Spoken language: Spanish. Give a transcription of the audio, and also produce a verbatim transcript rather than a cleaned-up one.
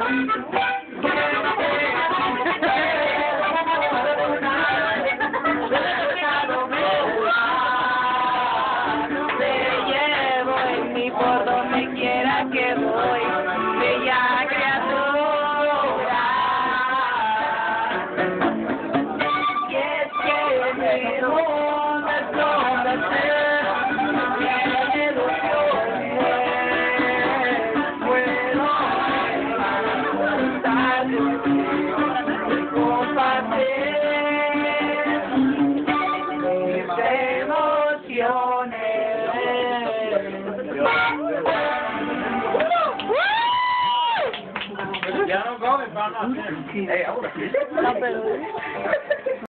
Por donde quiera que voy, bella criatura. Y es que mi mundo es donde ser, mi ilusión es, puedo estar y compartir mis emociones. Ya no comes, vamos a hacer. No, pero...